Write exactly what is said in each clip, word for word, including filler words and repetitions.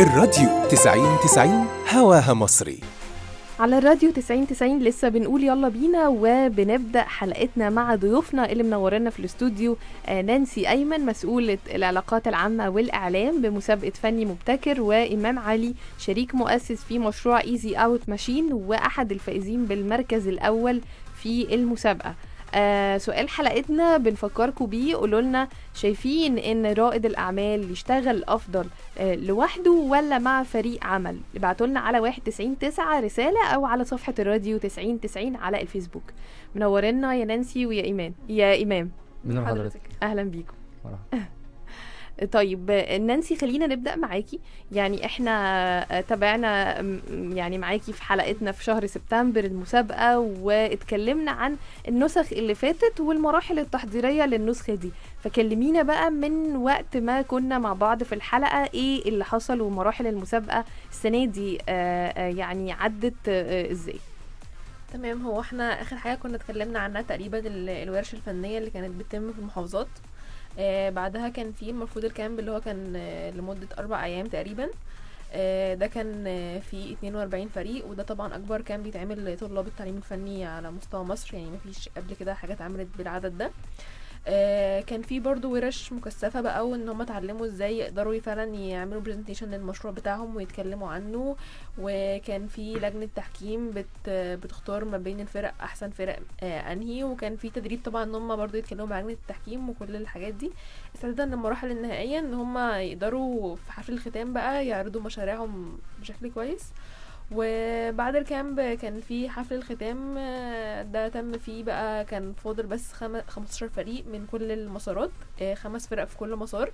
الراديو تسعين تسعين هواها مصري. على الراديو تسعين تسعين لسه بنقول يلا بينا، وبنبدأ حلقتنا مع ضيوفنا اللي منورنا في الاستوديو. آه نانسي أيمن مسؤولة العلاقات العامة والإعلام بمسابقة فني مبتكر، وإمام علي شريك مؤسس في مشروع ايزي اوت ماشين وأحد الفائزين بالمركز الأول في المسابقة. آه سؤال حلقتنا بنفكركم بيه، قولوا لنا شايفين ان رائد الاعمال يشتغل افضل آه لوحده ولا مع فريق عمل؟ ابعتوا لنا على واحد تسعين تسعة رساله او على صفحه الراديو تسعين تسعين على الفيسبوك. منورنا يا نانسي ويا ايمان يا امام. من حضرتك اهلا بيكم. طيب نانسي خلينا نبدأ معاكي. يعني احنا تابعنا يعني معاكي في حلقتنا في شهر سبتمبر المسابقة، واتكلمنا عن النسخ اللي فاتت والمراحل التحضيرية للنسخة دي، فكلمينا بقى من وقت ما كنا مع بعض في الحلقة ايه اللي حصل ومراحل المسابقة السنة دي يعني عدت ازاي؟ تمام. هو احنا اخر حاجة كنا اتكلمنا عنها تقريبا الورش الفنية اللي كانت بتتم في المحافظات. آه بعدها كان في المفروض الكامب اللي هو كان آه لمدة أربع أيام تقريبا. آه ده كان آه في اتنين وأربعين فريق، وده طبعا أكبر كان بيتعمل لطلاب التعليم الفني على مستوى مصر، يعني مفيش قبل كده حاجات اتعملت بالعدد ده. آه كان في برضو ورش مكثفة بقى، وان هم اتعلموا ازاي يقدروا فعلا يعملوا برزنتيشن للمشروع بتاعهم ويتكلموا عنه. وكان في لجنة تحكيم بت بتختار ما بين الفرق احسن فرق آه انهي، وكان في تدريب طبعا ان هم برضو يتكلموا مع لجنة التحكيم وكل الحاجات دي استعدادا للمراحل النهائية، ان هم يقدروا في حفل الختام بقى يعرضوا مشاريعهم بشكل كويس. وبعد الكامب كان في حفل الختام، ده تم فيه بقى كان فاضل بس خمستاشر فريق من كل المسارات، خمس فرق في كل مسار،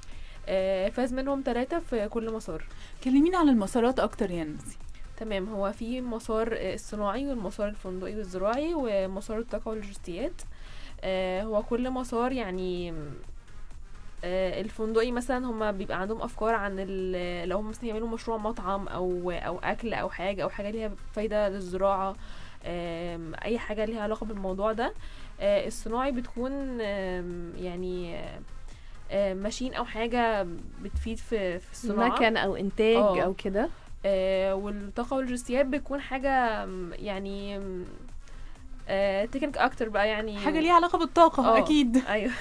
فاز منهم ثلاثة في كل مسار. كلمينا عن المسارات اكتر يا نانسي. تمام. هو في مسار الصناعي والمسار الفندقي والزراعي ومسار الطاقة واللوجستيات. هو كل مسار يعني الفندقي مثلا هم بيبقى عندهم افكار عن لو هم مثلا يعملوا مشروع مطعم او او اكل او حاجه او حاجه ليها فايده للزراعه، اي حاجه ليها علاقه بالموضوع ده. الصناعي بتكون يعني ماشين او حاجه بتفيد في في الصناعه، مكن او انتاج أوه. او كده. والطاقه واللوجستيات بتكون حاجه يعني تكنيك اكتر بقى، يعني حاجه ليها علاقه بالطاقه. اكيد. ايوه.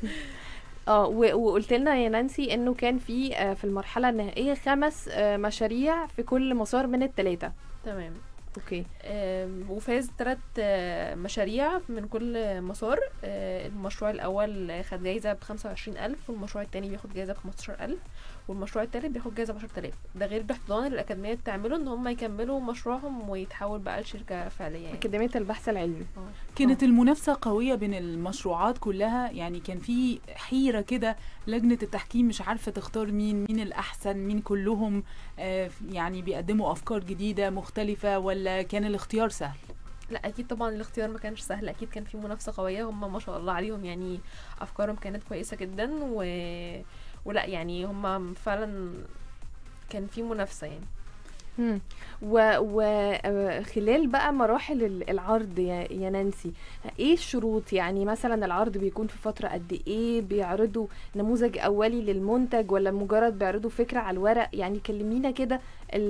اه وقلت لنا يا نانسي انه كان في آه في المرحله النهائيه خمس آه مشاريع في كل مسار من الثلاثه. تمام. اوكي. وفاز ثلاث آه مشاريع من كل مسار. آه المشروع الاول خد جايزه بخمسة وعشرين الف، والمشروع الثاني بياخد جايزه بخمستاشر الف، والمشروع الثالث بياخد جايزه بعشرة آلاف. ده غير الاحتضان اللي الاكاديميه بتعمله ان هم يكملوا مشروعهم ويتحول بقى لشركه فعليه، يعني اكاديميه البحث العلمي. أوه. كانت أوه. المنافسه قويه بين المشروعات كلها، يعني كان في حيره كده، لجنه التحكيم مش عارفه تختار مين مين الاحسن، مين كلهم آه يعني بيقدموا افكار جديده مختلفه، ولا كان الاختيار سهل؟ لا اكيد طبعا الاختيار ما كانش سهل، اكيد كان في منافسه قويه، هم ما شاء الله عليهم يعني افكارهم كانت كويسه جدا، و ولا يعني هم فعلا كان في منافسه يعني. امم وخلال بقى مراحل العرض يا, يا نانسي، ايه الشروط؟ يعني مثلا العرض بيكون في فتره قد ايه؟ بيعرضوا نموذج اولي للمنتج ولا مجرد بيعرضوا فكره على الورق؟ يعني كلمينا كده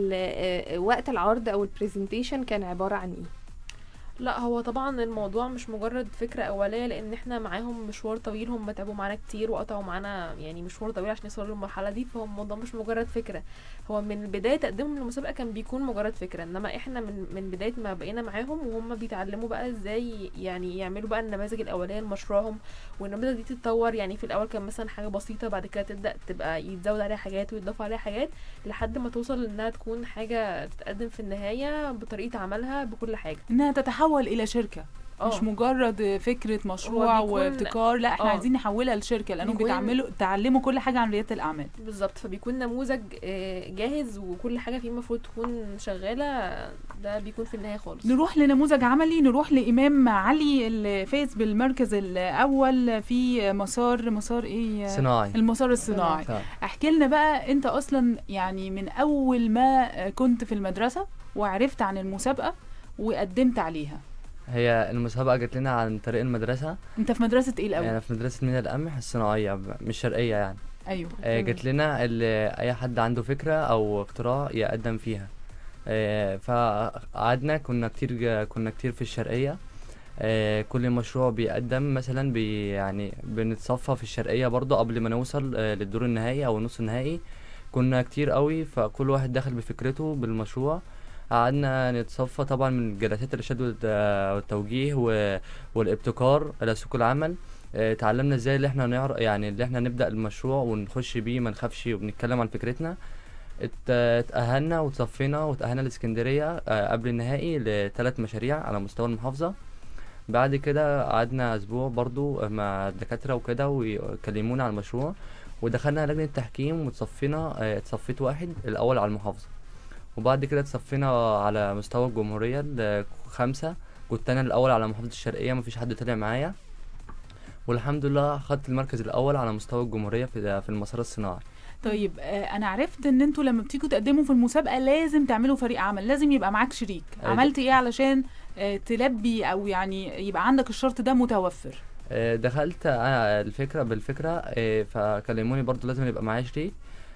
وقت العرض او البرزنتيشن كان عباره عن ايه؟ لا هو طبعا الموضوع مش مجرد فكرة أولية، لأن احنا معاهم مشوار طويل، هم تعبوا معانا كتير وقطعوا معانا يعني مشوار طويل عشان يوصلوا للمرحلة دي، فهو الموضوع مش مجرد فكرة. هو من بداية تقديمهم للمسابقة كان بيكون مجرد فكرة، انما احنا من من بداية ما بقينا معاهم وهم بيتعلموا بقى ازاي يعني يعملوا بقى النماذج الأولية لمشروعهم، والنماذج دي تتطور. يعني في الأول كان مثلا حاجة بسيطة، بعد كده تبدأ تبقى يتزود عليها حاجات ويتضاف عليها حاجات لحد ما توصل انها تكون حاجة تتقدم في النهاية بطريقة عملها بكل حاجة، انها تتحول إلى شركة. أوه. مش مجرد فكرة مشروع وابتكار، لا احنا أوه. عايزين نحولها لشركة، لأنهم بيتعملوا تعلموا كل حاجة عن ريادة الأعمال. بالظبط. فبيكون نموذج جاهز وكل حاجة فيه المفروض تكون شغالة، ده بيكون في النهاية خالص. نروح لنموذج عملي، نروح لإمام علي اللي فاز بالمركز الأول في مسار مسار ايه؟ صناعي. المسار الصناعي. احكي لنا بقى انت أصلا يعني من أول ما كنت في المدرسة وعرفت عن المسابقة وقدمت عليها. هي المسابقة جت لنا عن طريق المدرسة. انت في مدرسة ايه الأول؟ انا في مدرسة مينا القمح الصناعية، مش شرقية يعني. ايوه آه، جات لنا اللي اي حد عنده فكره او اختراع يقدم فيها. آه، فقعدنا كنا كتير كنا كتير في الشرقيه. آه، كل مشروع بيقدم مثلا بي يعني بنتصفى في الشرقيه برضو قبل ما نوصل آه، للدور النهائي او النص النهائي. كنا كتير قوي، فكل واحد دخل بفكرته بالمشروع. قعدنا نتصفى طبعا من جلسات الارشاد والت- والتوجيه و- والابتكار الى سوق العمل. آه، اتعلمنا ازاي اللي احنا نعرف يعني اللي احنا نبدأ المشروع ونخش بيه ما نخافش وبنتكلم عن فكرتنا. ات- اتأهلنا وتصفينا وتأهلنا لاسكندرية آه، قبل النهائي لثلاث مشاريع على مستوى المحافظة. بعد كده قعدنا اسبوع برضو مع الدكاترة وكده ويكلمونا عن المشروع، ودخلنا لجنة تحكيم وتصفينا. آه، اتصفيت واحد الاول على المحافظة، وبعد كده اتصفينا على مستوى الجمهورية لخمسة. كنت انا الاول على محافظة الشرقية، مفيش حد طلع معايا، والحمد لله خدت المركز الاول على مستوى الجمهورية في في المسار الصناعي. طيب آه، انا عرفت ان انتوا لما بتيجوا تقدموا في المسابقه لازم تعملوا فريق عمل، لازم يبقى معاك شريك. أيوة. عملت ايه علشان آه، تلبي او يعني يبقى عندك الشرط ده متوفر؟ آه، دخلت انا الفكرة بالفكرة، آه، فكلموني برضو لازم يبقى معايا شريك.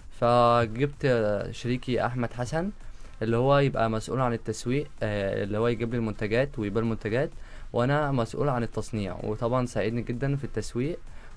فجبت آه، شريكي احمد حسن اللي هو يبقى مسؤول عن التسويق، آه، اللي هو يجيب لي المنتجات ويبيع المنتجات، وانا مسؤول عن التصنيع. وطبعا ساعدني جدا في التسويق،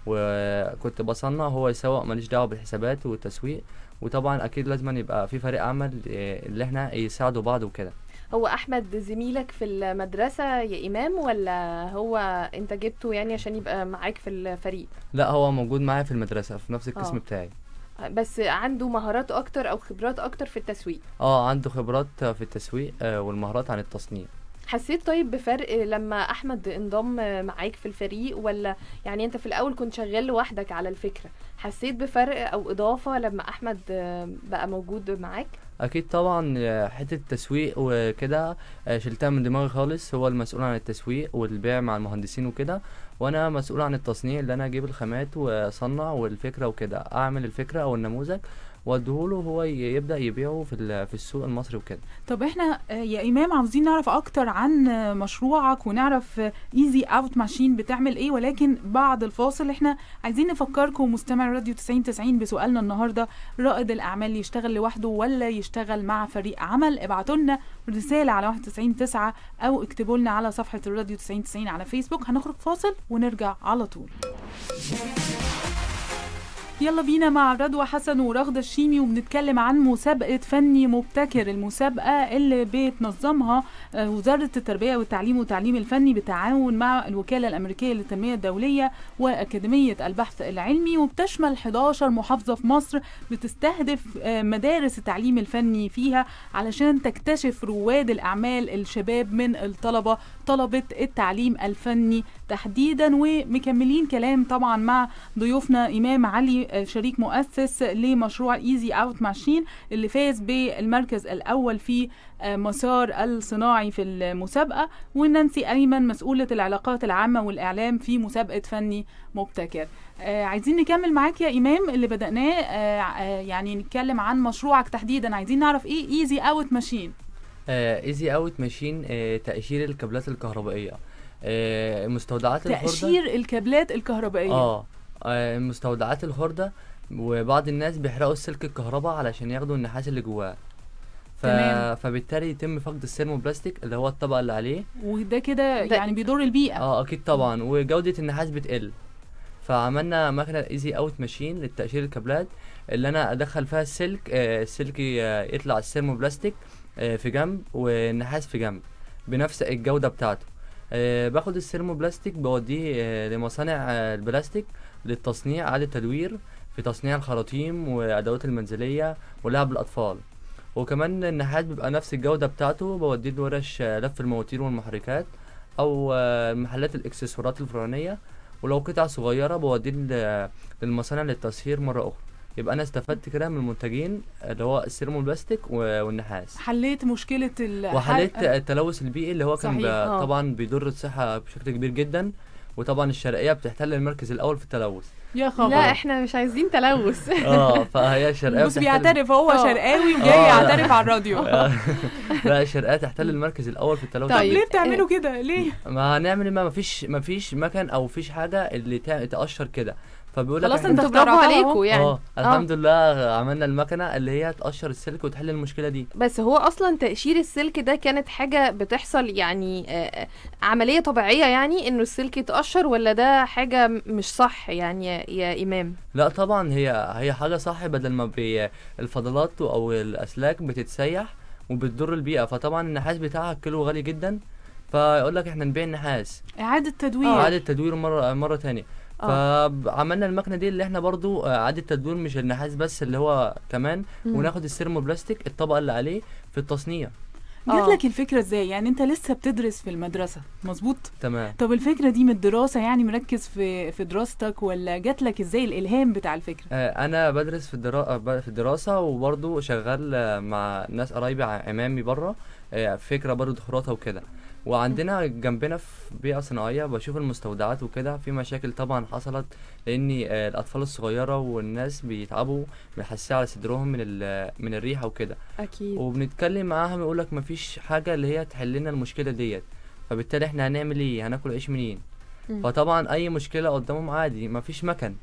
وكنت بصنع هو يسوق، ماليش دعوه بالحسابات والتسويق. وطبعا اكيد لازم يبقى في فريق عمل آه، اللي احنا يساعدوا بعض وكده. هو احمد زميلك في المدرسة يا امام، ولا هو انت جبته يعني عشان يبقى معاك في الفريق؟ لا، هو موجود معايا في المدرسه في نفس القسم آه. بتاعي. بس عنده مهارات اكتر او خبرات اكتر في التسويق. اه، عنده خبرات في التسويق آه، والمهارات عن التصنيع. حسيت طيب بفرق لما احمد انضم معاك في الفريق، ولا يعني انت في الاول كنت شغال لوحدك على الفكرة؟ حسيت بفرق او اضافة لما احمد بقى موجود معاك؟ اكيد طبعا. آه، حته التسويق وكده آه، شلتها من دماغي خالص. هو المسؤول عن التسويق والبيع مع المهندسين وكده، وانا مسؤول عن التصنيع اللي انا اجيب الخامات واصنع والفكره وكده، اعمل الفكره او النموذج واديهوله هو ي- يبدا يبيعه في ال- في السوق المصري وكده. طب احنا آه، يا امام عاوزين نعرف اكتر عن آه، مشروعك، ونعرف ايزي اوت ماشين بتعمل ايه، ولكن بعد الفاصل احنا عايزين نفكركم مستمع راديو تسعين تسعين بسؤالنا النهارده: رائد الاعمال يشتغل لوحده ولا يشتغل مع فريق عمل؟ ابعتوا لنا رساله على واحد تسعين تسعة او اكتبوا لنا على صفحه الراديو تسعين تسعين على فيسبوك. هنخرج فاصل ونرجع على طول. يلا بينا مع رضوى حسن ورغدة الشيمي، وبنتكلم عن مسابقة فني مبتكر، المسابقة اللي بتنظمها آه، وزارة التربية والتعليم والتعليم الفني بالتعاون مع الوكالة الأمريكية للتنمية الدولية وأكاديمية البحث العلمي، وبتشمل إحدى عشرة محافظة في مصر. بتستهدف آه، مدارس التعليم الفني فيها علشان تكتشف رواد الأعمال الشباب من الطلبة، طلبة التعليم الفني تحديدا. ومكملين كلام طبعا مع ضيوفنا إمام علي آه، شريك مؤسس لمشروع ايزي اوت ماشين اللي فاز بالمركز الاول في آه، مسار الصناعي في المسابقة، ونانسي ايمن مسؤولة العلاقات العامة والاعلام في مسابقة فني مبتكر. آه عايزين نكمل معاك يا امام اللي بدأناه، آه آه يعني نتكلم عن مشروعك تحديدا. عايزين نعرف ايه ايزي اوت ماشين. ايزي اوت ماشين تأشير الكابلات الكهربائية، آه، مستودعات الخردة. تأشير الكابلات الكهربائية. اه آه، مستودعات الخردة. وبعض الناس بيحرقوا السلك الكهرباء علشان ياخدوا النحاس اللي جواه. ف... تمام. فبالتالي يتم فقد السيرموبلاستيك اللي هو الطبقة اللي عليه. وده كده ده- يعني بيضر البيئة. اه اكيد طبعا، وجودة النحاس بتقل. فعملنا مكنة ايزي اوت ماشين للتأشير الكابلات، اللي انا ادخل فيها السلك، آه السلك آه يطلع السيرموبلاستيك آه في جنب والنحاس في جنب بنفس الجودة بتاعته. آه باخد السيرموبلاستيك بوديه آه لمصانع آه البلاستيك للتصنيع، اعادة تدوير في تصنيع الخراطيم وادوات المنزلية ولعب الاطفال. وكمان النحاس بيبقى نفس الجودة بتاعته، بوديه لورش آه لف المواتير والمحركات او آه محلات الاكسسوارات الفرعونية. ولو قطع صغيرة بوديه ل- للمصانع للتصهير مرة أخرى. يبقى أنا استفدت كده من المنتجين اللي هو السيرموبلاستيك و- والنحاس. حليت مشكلة ال وحليت حل- التلوث البيئي اللي هو كان صحيح، ب- آه. طبعا بيضر الصحة بشكل كبير جدا. وطبعا الشرقية بتحتل المركز الأول في التلوث. يا خبر. لا احنا مش عايزين تلوث. اه فهي الشرقية بص بتحتل بيعترف هو آه. شرقاوي وجاي آه. يعترف على الراديو. لا، الشرقية تحتل المركز الأول في التلوث. طب طيب. ليه بتعملوا كده ليه؟ ما هنعمل إيه؟ ما مفيش مفيش مكان او مفيش حاجه اللي تع- تقشر كده. فبيقول لك خلاص إحنا- انت انتوا برافو اخترعتها عليكم اهو. يعني. اه الحمد لله عملنا المكنه اللي هي تقشر السلك وتحل المشكله دي. بس هو اصلا تقشير السلك ده كانت حاجة بتحصل يعني آه، آه، عملية طبيعية يعني انه السلك يتقشر، ولا ده حاجة م- مش صح يعني يا, يا امام؟ لا طبعا هي هي حاجه صح، بدل ما بي الفضلات او الاسلاك بتتسيح وبتضر البيئه، فطبعا النحاس بتاعها الكيلو غالي جدا، فيقول لك احنا نبيع النحاس اعاده تدوير. اعاده تدوير مره مره تانية. اه. فعملنا المكنه دي اللي احنا برضو آه، اعاده تدوير مش النحاس بس اللي هو كمان، مم. وناخد السيرموبلاستيك الطبقه اللي عليه في التصنيع. جات آه. لك الفكره ازاي؟ يعني انت لسه بتدرس في المدرسه مظبوط؟ تمام. طب الفكره دي من الدراسه، يعني مركز في في دراستك، ولا جات لك ازاي الالهام بتاع الفكره؟ آه، انا بدرس في الدرا... ب- في الدراسه، وبرضو شغال آه، مع ناس قرايبي ع- عمامي بره، آه، فكره برضو خراطه وكده. وعندنا جنبنا في بيئه صناعيه بشوف المستودعات وكده في مشاكل طبعا حصلت، لان آه، الاطفال الصغيره والناس بيتعبوا بيحسوا على صدرهم من ال... من الريحه وكده، اكيد. وبنتكلم معاهم يقول لك مفيش حاجه اللي هي تحل لنا المشكله ديت، فبالتالي احنا هنعمل ايه؟ هناكل عيش منين؟ مم. فطبعا اي مشكله قدامهم عادي مفيش مكن.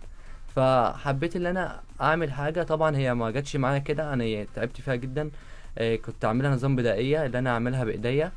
فحبيت ان انا اعمل حاجه، طبعا هي ما جاتش معايا كده، انا تعبت فيها جدا. آه، كنت اعملها نظام بدائيه اللي انا اعملها بايديا،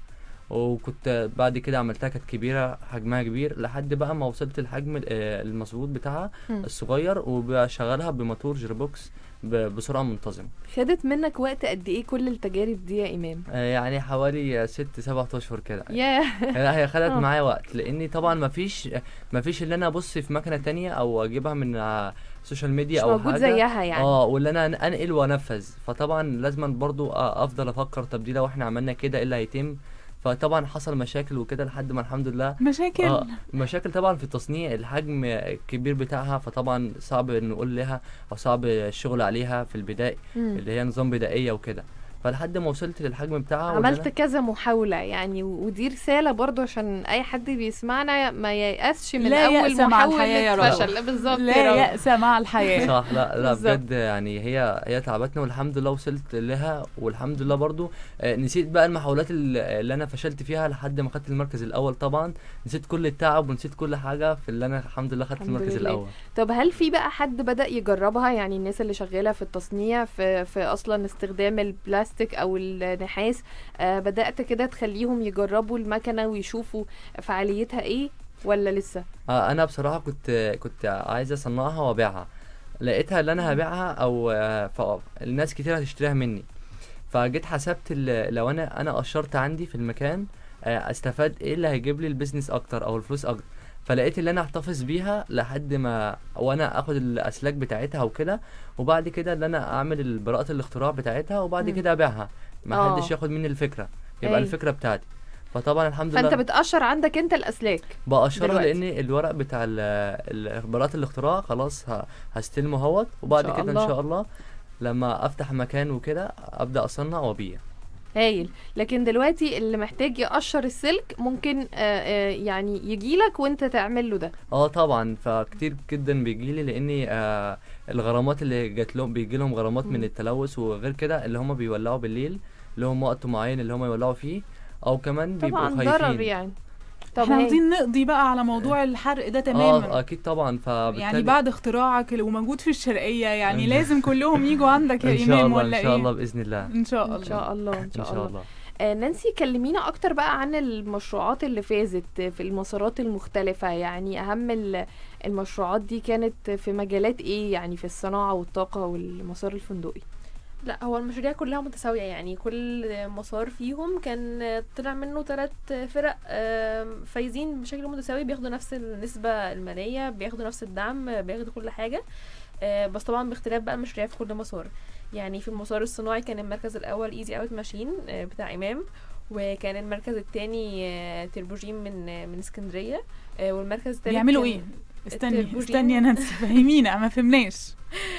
وكنت بعد كده عملتها كانت كبيره حجمها كبير، لحد بقى ما وصلت الحجم آه، المظبوط بتاعها مم. الصغير، وبشغلها بموتور جيربوكس ب- بسرعه منتظمه. خدت منك وقت قد ايه كل التجارب دي يا امام؟ آه، يعني حوالي ست سبعة اشهر كده. ياه. لا هي خدت آه. معايا وقت، لاني طبعا ما فيش ما فيش اللي انا ابص في مكنه تانية او اجيبها من على السوشيال ميديا مش او موجود حاجه زيها يعني. اه، واللي انا أن- انقل وانفذ، فطبعا لازم برضو أ- افضل افكر طب دي لو احنا عملنا كده ايه اللي هيتم. فطبعا حصل مشاكل وكده لحد ما الحمد لله. مشاكل. اه مشاكل طبعا في التصنيع، الحجم الكبير بتاعها، فطبعا صعب نقول لها او صعب الشغل عليها في البداية مم. اللي هي نظام بدائية وكده، فلحد ما وصلت للحجم بتاعها واللي عملت أنا- كذا محاولة يعني، و- ودي رسالة برضو عشان أي حد بيسمعنا ما ييأسش من لا أول يأس مع محاولة الحياة يا رب. فشل. لا بالظبط يا لا رب. يأس مع الحياه. صح. لا لا بالظبط. بجد يعني هي هي تعبتنا والحمد لله وصلت لها، والحمد لله برضو آه، نسيت بقى المحاولات ال- اللي انا فشلت فيها لحد ما خدت المركز الاول. طبعا نسيت كل التعب ونسيت كل حاجه في اللي انا الحمد لله خدت الحمد المركز لله. الاول. طب هل في بقى حد بدأ يجربها؟ يعني الناس اللي شغالة في التصنيع في, في أصلا استخدام البلاستيك أو النحاس، آه بدأت كده تخليهم يجربوا المكنة ويشوفوا فعاليتها ايه ولا لسه؟ آه، انا بصراحه كنت كنت عايز اصنعها وابيعها، لقيتها اللي انا هبيعها او آه، فالناس كتير هتشتريها مني، فجيت حسبت ال- لو انا انا قشرت عندي في المكان آه، استفاد ايه اللي هيجيب لي البيزنس اكتر او الفلوس اكتر. فلقيت اللي انا احتفظ بيها لحد ما وانا اخد الاسلاك بتاعتها وكده، وبعد كده اللي انا اعمل براءة الاختراع بتاعتها، وبعد مم. كده ابيعها، ما آه. حدش ياخد مني الفكرة، يبقى أي. الفكرة بتاعتي. فطبعا الحمد فانت لله بتقشر عندك انت الاسلاك بقشرها، دلوقتي. لان الورق بتاع ال- ال- براءة الاختراع خلاص ه- هستلمه اهوت، وبعد شاء كده الله. ان شاء الله لما افتح مكان وكده ابدا اصنع وابيع. هايل. لكن دلوقتي اللي محتاج يقشر السلك ممكن آه آه يعني يجيلك وانت تعمل له ده؟ اه طبعا، فكتير جدا بيجيلي، لاني آه الغرامات اللي جات لهم بيجي لهم غرامات مم. من التلوث، وغير كده اللي هم بيولعوا بالليل لهم وقت معين اللي هم يولعوا فيه، او كمان بيبقوا طبعا ضرر خايفين. يعني. طب احنا هايل. عاوزين نقضي بقى على موضوع الحرق ده تماما. اه اكيد طبعا، فبالتالي يعني بعد اختراعك وموجود في الشرقية، يعني إن- لازم كلهم يجوا عندك يا ان شاء إمام الله ولا ان شاء إيه؟ الله باذن الله. إن شاء الله. ان شاء الله ان ان شاء, شاء الله, الله. آه نانسي كلمينا اكتر بقى عن المشروعات اللي فازت في المسارات المختلفة. يعني اهم ال- المشروعات دي كانت في مجالات ايه؟ يعني في الصناعة والطاقة والمسار الفندقي. لا، هو المشاريع كلها متساوية، يعني كل مسار فيهم كان طلع منه ثلاث فرق آم، فايزين بشكل متساوي، بياخدوا نفس النسبة المالية، بياخدوا نفس الدعم، بياخدوا كل حاجة، آه، بس طبعا باختلاف بقى المشاريع في كل مسار. يعني في المسار الصناعي كان المركز الأول ايزي اوت ماشين بتاع إمام، وكان المركز الثاني تربوجين من آه، من اسكندرية، آه، والمركز الثالث بيعملوا كان- إيه؟ استني التربوجين. استني يا نانسي فهمينا، ما فهمناش.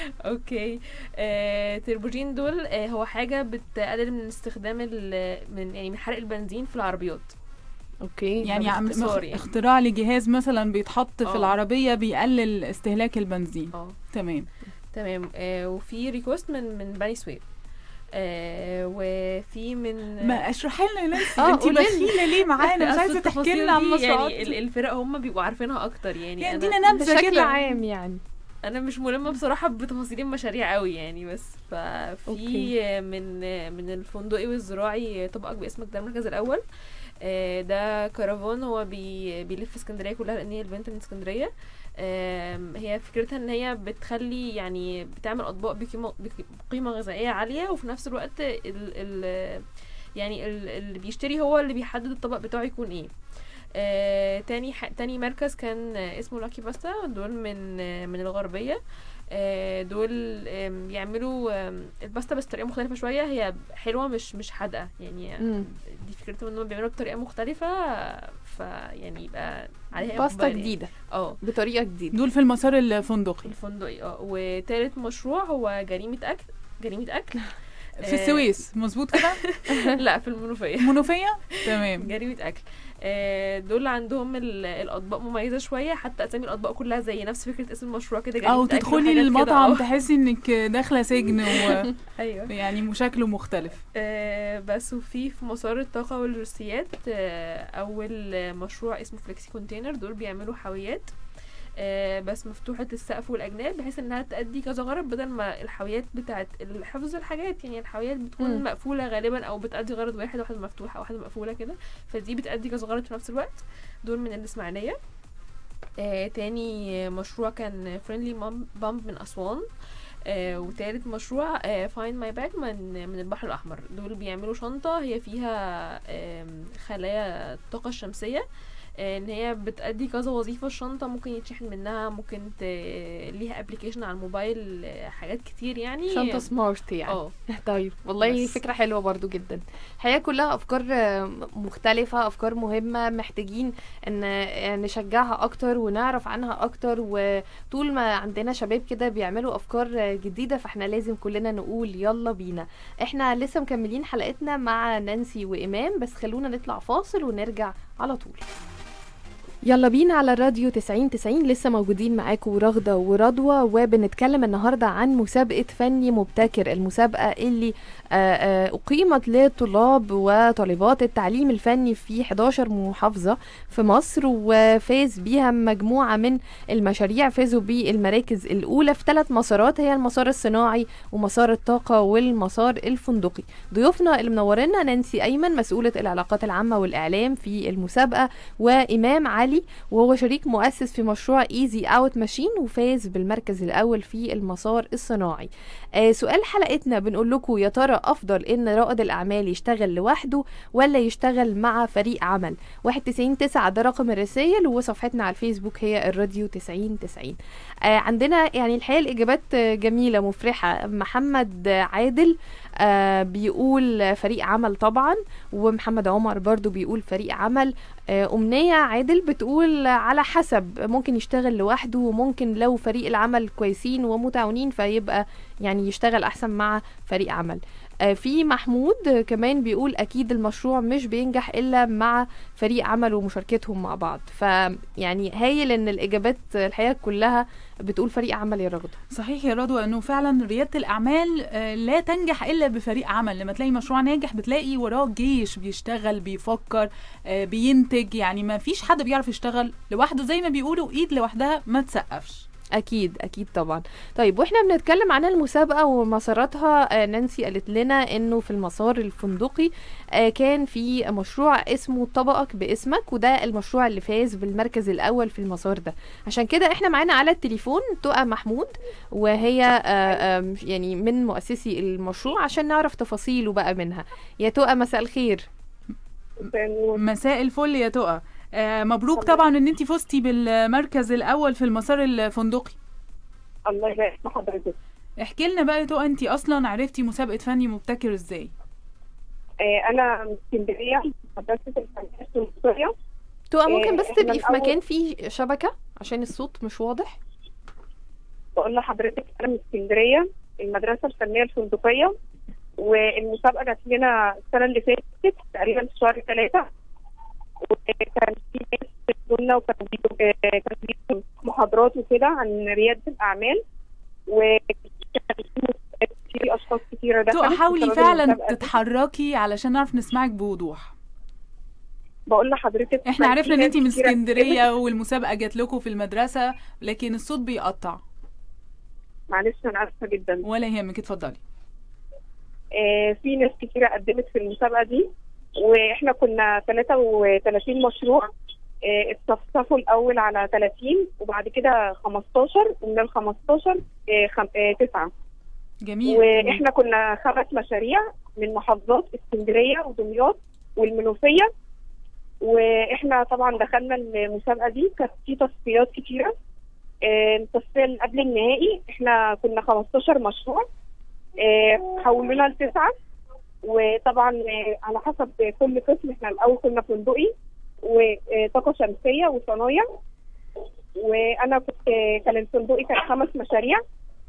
اوكي. آه، تربوجين دول آه، هو حاجه بتقلل من استخدام ال- من يعني من حرق البنزين في العربيات. اوكي. يعني عم باختصار مخ- يعني. اختراع لجهاز مثلا بيتحط في آه. العربية بيقلل استهلاك البنزين. اه تمام. تمام. آه، وفي ريكوست من من بني سويف، آه، وفي من ما اشرحي لنا يا نانسي، آه، انت قوليلي. بخيلة ليه معانا؟ مش أصل عايزة تحكي التفاصيل لنا عن دي المشروعات يعني ال- دي. الفرق هم بيبقوا عارفينها اكتر، يعني يعني أنا- ادينا نبذة بشكل كده. عام يعني. انا مش ملمه بصراحه بتفاصيل المشاريع قوي يعني، بس ففي أوكي. من من الفندقي والزراعي طبقك باسمك ده المركز الاول. آه، ده كرفان هو بي بيلف اسكندريه كلها لان هي البنت من اسكندريه. آم، هي فكرتها ان هي بتخلي يعني بتعمل اطباق بقيمه بقيمه غذائيه عاليه، وفي نفس الوقت ال ال يعني ال- اللي بيشتري هو اللي بيحدد الطبق بتاعه يكون ايه. آه، تاني ح... تاني مركز كان آه، اسمه لاكي باستا، دول من آه، من الغربية. آه، دول آم، يعملوا آم، الباستا بس بطريقة مختلفة شوية، هي حلوة مش مش حادقة يعني. مم. دي فكرتهم انهم بيعملوا بطريقة مختلفة، فيعني يبقى عليها باستا إقبال يعني. جديدة اه بطريقة جديدة. دول في المسار الفندقي الفندقي. اه وتالت مشروع هو جريمة أكل. جريمة أكل في السويس، مظبوط كده؟ لا، في المنوفية. منوفية، تمام. جريمة أكل. آه، دول عندهم ال- الأطباق مميزة شوية، حتى أسامي الأطباق كلها زي نفس فكرة اسم المشروع كده، جريمة او أكل تدخلي وحاجات كده. المطعم اه. تحسي انك داخله سجن و أيوه. يعني شكله مختلف. آه، بس وفي في مسار الطاقة والروسيات آه، أول مشروع اسمه فليكسي كونتينر، دول بيعملوا حاويات آه، بس مفتوحة السقف والأجناب، بحيث انها تأدي كذا غرض، بدل ما الحاويات بتاعت حفظ الحاجات يعني الحاويات بتكون مم. مقفولة غالبا، او بتأدي غرض واحد، واحدة مفتوحة واحدة مقفولة كده، فدي بتأدي كذا غرض في نفس الوقت. دول من الإسماعيلية. آه، تاني مشروع كان فريندلي بامب من أسوان. آه، وتالت مشروع فايند ماي باج من من البحر الأحمر، دول بيعملوا شنطة هي فيها آم، خلايا الطاقة الشمسية، ان هي بتأدي كذا وظيفة. الشنطة ممكن يتشحن منها، ممكن ت... ليها ابلكيشن على الموبايل، آه، حاجات كتير يعني. شنطة سمارت يعني. اه. طيب والله بس. فكرة حلوة برضو جدا. الحقيقة كلها أفكار آه، مختلفة، أفكار مهمة، محتاجين أن آه، نشجعها أكتر ونعرف عنها أكتر، وطول ما عندنا شباب كده بيعملوا أفكار آه، جديدة، فاحنا لازم كلنا نقول يلا بينا. احنا لسه مكملين حلقتنا مع نانسي وإمام، بس خلونا نطلع فاصل ونرجع على طول. يلا بينا على الراديو تسعين تسعين، لسه موجودين معاكم رغدة ورضوى، وبنتكلم النهاردة عن مسابقة فني مبتكر، المسابقة اللي آآ آآ أقيمت لطلاب وطالبات التعليم الفني في حداشر محافظة في مصر، وفاز بيها مجموعة من المشاريع، فازوا بالمراكز الأولى في ثلاث مسارات، هي المسار الصناعي ومسار الطاقة والمسار الفندقي. ضيوفنا اللي منورنا نانسي أيمن مسؤولة العلاقات العامة والإعلام في المسابقة، وإمام علي وهو شريك مؤسس في مشروع ايزي اوت ماشين، وفاز بالمركز الاول في المسار الصناعي. آه سؤال حلقتنا بنقول لكم، يا ترى افضل ان رائد الاعمال يشتغل لوحده ولا يشتغل مع فريق عمل؟ واحد تسعين تسعة ده رقم الرسائل، وصفحتنا على الفيسبوك هي الراديو تسعين تسعين. آه عندنا يعني الحقيقة الاجابات جميلة مفرحة. محمد عادل آه بيقول فريق عمل طبعا، ومحمد عمر برضو بيقول فريق عمل. آه أمنية عادل بتقول على حسب، ممكن يشتغل لوحده، وممكن لو فريق العمل كويسين ومتعاونين فيبقى يعني يشتغل أحسن مع فريق عمل. آه في محمود كمان بيقول أكيد المشروع مش بينجح إلا مع فريق عمل ومشاركتهم مع بعض. فيعني هايل إن الإجابات الحقيقة كلها بتقول فريق عمل يا رغدة. صحيح يا رضوى، انه فعلا رياده الاعمال آه، لا تنجح الا بفريق عمل. لما تلاقي مشروع ناجح بتلاقي وراه جيش بيشتغل بيفكر آه، بينتج، يعني ما فيش حد بيعرف يشتغل لوحده، زي ما بيقولوا ايد لوحدها ما تسقفش. اكيد اكيد طبعا. طيب واحنا بنتكلم عن المسابقه ومساراتها، آه نانسي قالت لنا انه في المسار الفندقي آه كان في مشروع اسمه طبقك باسمك، وده المشروع اللي فاز بالمركز الاول في المسار ده. عشان كده احنا معانا على التليفون تقى محمود، وهي آه آه يعني من مؤسسي المشروع، عشان نعرف تفاصيله بقى منها. يا تقى مساء الخير. مساء الفل يا تقى. آه مبروك طبعا ان انتي فزتي بالمركز الاول في المسار الفندقي. الله يبارك في حضرتك. احكي لنا بقى يا تقى، انتي اصلا عرفتي مسابقه فني مبتكر ازاي؟ آه انا من اسكندريه، مدرسه الفنيه التونسيه. تقى ممكن آه بس إحنا تبقي في الأول- مكان فيه شبكه عشان الصوت مش واضح. بقول لحضرتك انا من اسكندريه، المدرسه الفنيه الفندقيه، والمسابقه جات لنا السنه اللي فاتت تقريبا في شهر ثلاثة، وكان في ناس بتقولنا، وكان بيدوا آه، كان بيدوا محاضرات وكده عن رياده الاعمال، وكان في اشخاص كتيره دخلت. تقى حاولي بسبب فعلا المسابقة دي. تتحركي علشان نعرف نسمعك بوضوح. بقول لحضرتك احنا كان في عرفنا ان ناس انتي من كتيرة اسكندريه والمسابقه جات لكم في المدرسه، لكن الصوت بيقطع. معلش انا اسفه جدا. ولا يهمك، اتفضلي. آه في ناس كتيره قدمت في المسابقه دي، واحنا كنا ثلاثة وثلاثين مشروع. آه اتصفصفوا الاول على ثلاثين وبعد كده خمستاشر، ومن ال خمستاشر آه خم... آه تسعة. جميل. واحنا كنا خمس مشاريع من محافظات اسكندريه ودمياط والمنوفيه. واحنا طبعا دخلنا المسابقه دي، كانت في تصفيات كتيره. التصفيه اللي قبل النهائي احنا كنا خمستاشر مشروع، آه، حولونا لتسعه. وطبعا آه، على حسب كل قسم، احنا الاول كنا فندقي وطاقه شمسيه وصنايع. وانا كنت آه، كان الفندقي كان خمس مشاريع،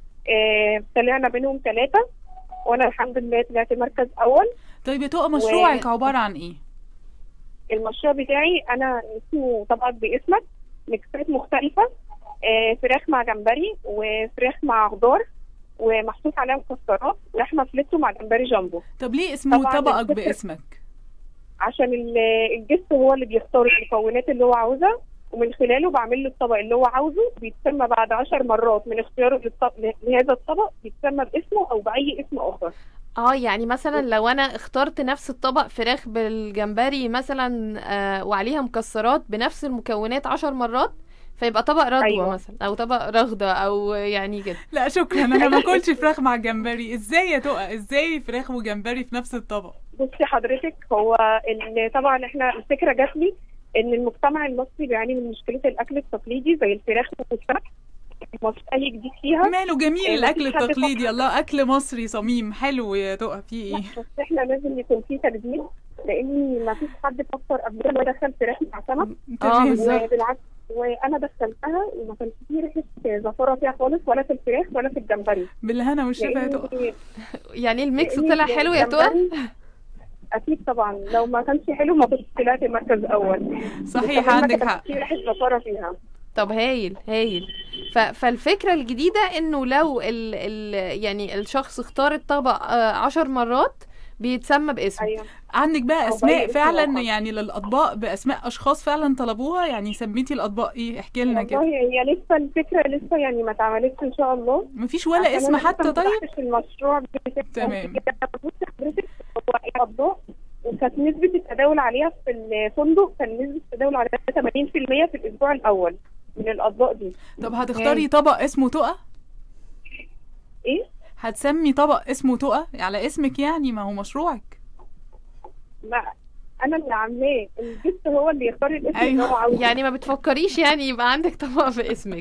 آه، طلعنا بينهم ثلاثه، وانا الحمد لله طلعت مركز اول. طيب يا تقى مشروعك و... عباره عن ايه؟ المشروع بتاعي انا اسمه طبقك باسمك، ميكسات مختلفه، آه، فراخ مع جمبري وفراخ مع خضار ومحطوط عليها مكسرات ولحمه فليتو مع جمبري جامبو. طب ليه اسمه طبقك الفكرة- باسمك؟ عشان ال- الجست هو اللي بيختار المكونات اللي هو عاوزها، ومن خلاله بعمل له الطبق اللي هو عاوزه. بيتسمى بعد عشر مرات من اختياره للطبق لهذا الطبق، بيتسمى باسمه او باي اسم اخر. اه يعني مثلا لو انا اخترت نفس الطبق فراخ بالجمبري مثلا آه وعليها مكسرات بنفس المكونات عشر مرات، فيبقى طبق رضوة أيوة. مثلا، او طبق رغدة، او يعني كده. لا شكرا، انا ما باكلش فراخ مع جمبري. ازاي يا تقى؟ ازاي فراخ وجمبري في نفس الطبق؟ بصي حضرتك، هو ال- طبعا احنا الفكره جات لي ان المجتمع المصري بيعاني من مشكله الاكل التقليدي زي الفراخ والفراخ. مفيش اي جديد فيها. ماله جميل إيه، الاكل مفيش حد التقليدي، فكر. الله اكل مصري صميم حلو يا تقى. في ايه؟ بس احنا لازم يكون في تجديد، لان ما فيش حد فكر قبل كده دخل فراخ مع سمك. اه تمام. بالظبط. وبالعكس، وانا دخلتها وما كانش فيه ريحه زفاره فيها خالص، ولا في الفراخ ولا في الجمبري. بالهنا والشفا يا تقى. لأن- يعني الميكس لأن طلع حلو يا تقى. الجمبري اكيد طبعا، لو ما كانش حلو ما كنتش طلعت مركز اول. صحيح، وكمان ما عندك كانش حق. فيه ريحه زفاره فيها. طب هايل هايل. ف... فالفكرة الجديدة انه لو ال... ال... يعني الشخص اختار الطبق آه، عشر مرات بيتسمى باسمه. ايوه. عندك بقى أو اسماء بأي اسم فعلا آخر. يعني للاطباق باسماء اشخاص فعلا طلبوها؟ يعني سميتي الاطباق ايه؟ احكي لنا والله كده. هي لسه الفكره لسه يعني ما اتعملتش ان شاء الله. مفيش ولا عشان اسم أنا لسه حتى؟ ما طيب فتحتش المشروع بتاعي. تمام. بصي حضرتك، هو اطباق وكانت نسبه التداول عليها في الفندق، كان نسبه التداول عليها ثمانين في المية في الاسبوع الاول من الاطباق دي. طب هتختاري طبق اسمه تقى؟ ايه؟ هتسمي طبق اسمه تقى على اسمك يعني؟ ما هو مشروعك. ما انا اللي عاملاه، الجست هو اللي يختار الاسم أيوة. اللي هو عاوزه. يعني ما بتفكريش يعني يبقى عندك طبق باسمك؟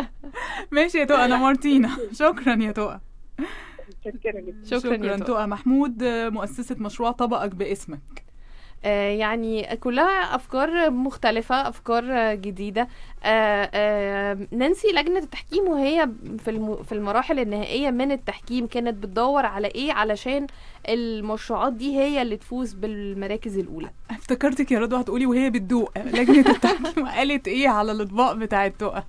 ماشي يا تقى، نورتينا. شكرا يا تقى. متشكره جدا. شكرا يا تقى. تقى محمود، مؤسسة مشروع طبقك باسمك. آه يعني كلها افكار مختلفه، افكار آه، جديده. آه آه نانسي، لجنه التحكيم وهي في الم- في المراحل النهائيه من التحكيم كانت بتدور على ايه علشان المشروعات دي هي اللي تفوز بالمراكز الاولى؟ افتكرتك يا رضوى هتقولي وهي بتدوق لجنة التحكيم قالت ايه على الاطباق بتاعت تقى.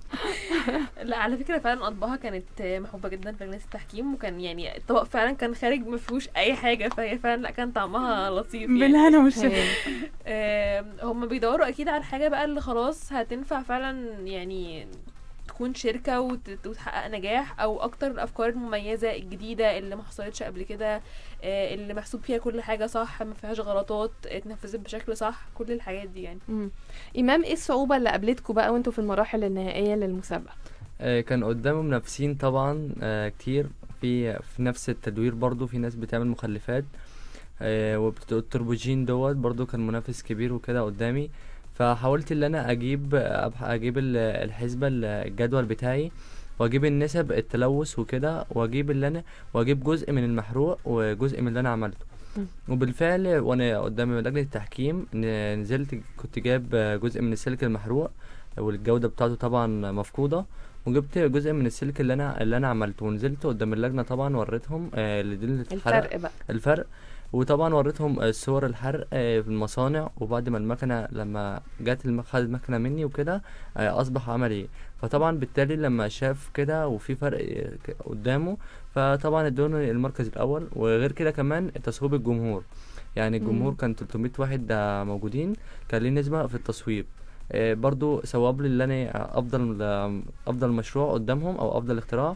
لا على فكره فعلا اطباقها كانت محبوبه جدا في لجنه التحكيم، وكان يعني الطبق فعلا كان خارج ما فيهوش اي حاجه، فهي فعلا لا كان طعمها لطيف يعني. بالهنا والشفا. آم، هم بيدوروا اكيد على الحاجه بقى اللي خلاص هتنفع فعلا يعني تكون شركه وت- وتحقق نجاح، او اكتر الافكار المميزه الجديده اللي ما حصلتش قبل كده، آه، اللي محسوب فيها كل حاجه صح، ما فيهاش غلطات، اتنفذت بشكل صح، كل الحاجات دي يعني. مم. ايمام، ايه الصعوبه اللي قابلتكم بقى وانتوا في المراحل النهائيه للمسابقه؟ آه، كان قدامه منافسين طبعا آه، كتير في في نفس التدوير. برضو في ناس بتعمل مخلفات، آه، والتربوجين دوت برضو كان منافس كبير وكده قدامي. فحاولت ان انا اجيب أبح- اجيب ال- الحسبه ال- الجدول بتاعي، واجيب النسب التلوث وكده، واجيب اللي انا واجيب جزء من المحروق وجزء من اللي انا عملته. مم. وبالفعل وانا قدام لجنه التحكيم ن- نزلت كنت جايب جزء من السلك المحروق والجوده بتاعته طبعا مفقوده، وجبت جزء من السلك اللي انا اللي انا عملته، ونزلت قدام اللجنه طبعا وريتهم آه، اللي دي اللي تتحرق الفرق بقى. الفرق. وطبعا وريتهم آه، صور الحرق آه، في المصانع، وبعد ما المكنه لما جت الم- خدت المكنه مني وكده آه، اصبح عملي. فطبعا بالتالي لما شاف كده وفي فرق آه، ك- قدامه، فطبعا ادوني المركز الاول. وغير كده كمان تصويب الجمهور، يعني الجمهور مم. كان ثلاثمية واحد آه، موجودين، كان ليه نسبه في التصويب. آه، برضو ثواب لي اللي انا آه، افضل آه، افضل مشروع قدامهم او افضل اختراع.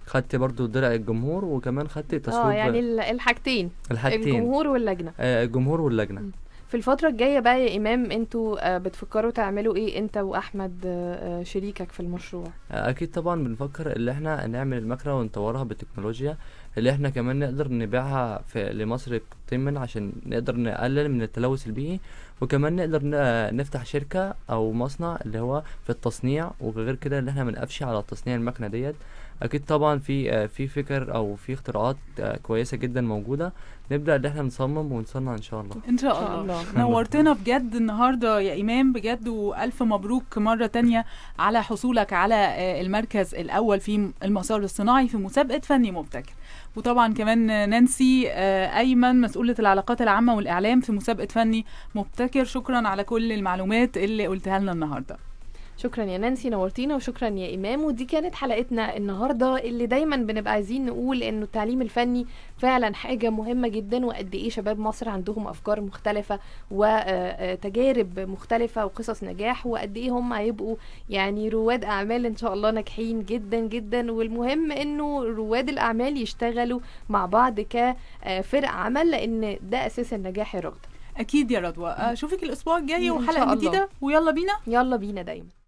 خدت برضو درع الجمهور، وكمان خدت اه تصويب يعني ال- الحاجتين، الحاجتين. الجمهور واللجنه. آه، الجمهور واللجنه. م. في الفتره الجايه بقى يا امام انتوا آه، بتفكروا تعملوا ايه انت واحمد آه، آه، شريكك في المشروع؟ آه، اكيد طبعا بنفكر اللي احنا نعمل المكنه ونطورها بالتكنولوجيا، اللي احنا كمان نقدر نبيعها في لمصر قيمة عشان نقدر نقلل من التلوث البيئي، وكمان نقدر ن- نفتح شركة او مصنع اللي هو في التصنيع، وغير كده اللي احنا منقفش على تصنيع المكنة ديت. اكيد طبعا في آه، في فكر او في اختراعات آه، كويسة جدا موجودة، نبدأ ان احنا نصمم ونصنع ان شاء الله. ان شاء إن شاء الله. الله. نورتنا بجد النهارده يا ايمان بجد، والف مبروك مره تانية على حصولك على آه، المركز الاول في المسار الصناعي في مسابقه فني مبتكر. وطبعا كمان نانسي آه، ايمن مسؤوله العلاقات العامه والاعلام في مسابقه فني مبتكر. شكرا على كل المعلومات اللي قلتها لنا النهارده. شكرا يا نانسي، نورتينا، وشكرا يا إمام. ودي كانت حلقتنا النهاردة، اللي دايما بنبقى عايزين نقول إنه التعليم الفني فعلا حاجة مهمة جدا، وقد إيه شباب مصر عندهم أفكار مختلفة وتجارب مختلفة وقصص نجاح، وقد إيه هم هيبقوا يعني رواد أعمال إن شاء الله ناجحين جدا جدا. والمهم إنه رواد الأعمال يشتغلوا مع بعض كفرق عمل، لأن ده أساس النجاح يا رغدة. اكيد يا رضوى. اشوفك الاسبوع الجاي إن شاء وحلقه الله. جديده، ويلا بينا. يلا بينا دايما.